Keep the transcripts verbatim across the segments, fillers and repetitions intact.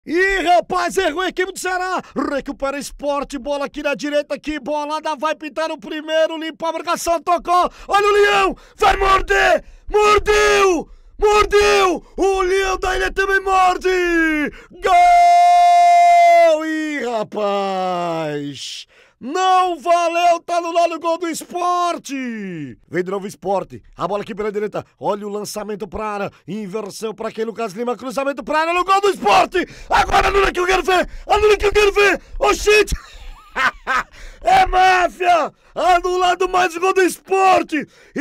Ih, rapaz, errou a equipe do Ceará. Recupera Sport, bola aqui na direita, que bolada, vai pintar o primeiro, limpa a marcação, tocou. Olha o Leão, vai morder, mordeu, mordeu. O Leão da Ilha também morde. Gol! Ih, rapaz, não valeu, tá no lado do gol do Sport. Vem de novo o Sport, a bola aqui pela direita, olha o lançamento pra área, inversão pra quem? Lucas Lima, cruzamento pra área, no gol do Sport. Agora anula que eu quero ver, anula que eu quero ver, oxente. É máfia, anulado mais o gol do Sport.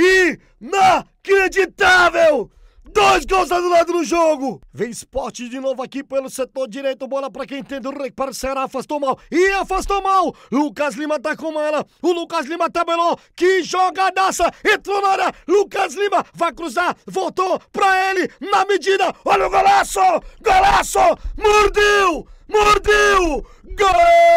Inacreditável. Dois gols anulados no jogo. Vem Sport de novo aqui pelo setor direito. Bola pra quem entende. O recupera o Ceará. Afastou mal. E afastou mal. Lucas Lima tá com ela. O Lucas Lima tabelou. Que jogadaça. Entrou na área. Lucas Lima vai cruzar. Voltou pra ele. Na medida. Olha o golaço. Golaço. Mordeu. Mordeu. Gol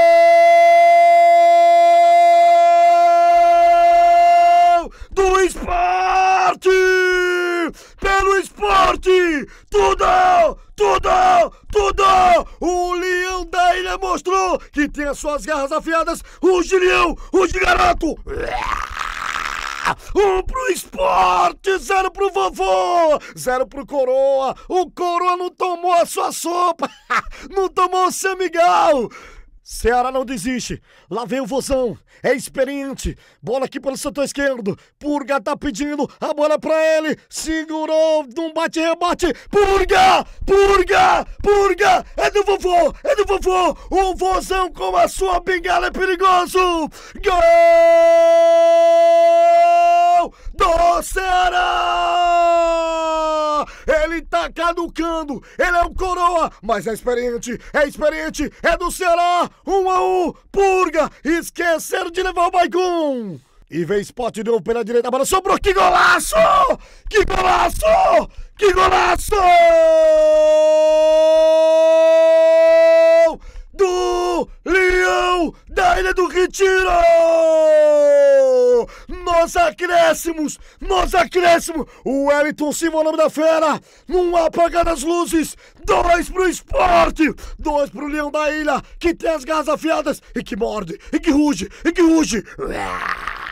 do Sport. Pelo Sport, tudo, tudo, tudo. O Leão da Ilha mostrou que tem as suas garras afiadas. O Leão, o garoto. Um pro Sport, zero pro vovô, zero pro Coroa. O Coroa não tomou a sua sopa, não tomou o seu mingau. Ceará não desiste, lá vem o Vozão, é experiente, bola aqui pelo setor esquerdo, Purga tá pedindo, a bola pra ele, segurou, não bate-rebate, Purga, Purga, Purga, é do vovô, é do vovô, o Vozão com a sua bengala é perigoso, gol do Ceará! Ele tá caducando, ele é um Coroa, mas é experiente, é experiente, é do Ceará, um a um, Purga, esqueceram de levar o Baigum. E vem Sport de novo pela direita, a bola sobrou, que golaço! Que golaço! Que golaço! Do Leão da Ilha do Retiro! Nos acréscimos, nos acréscimos, o Wellington Silva, o nome da fera, num apagar das luzes, dois pro Sport, dois pro Leão da Ilha, que tem as garras afiadas e que morde, e que ruge, e que ruge.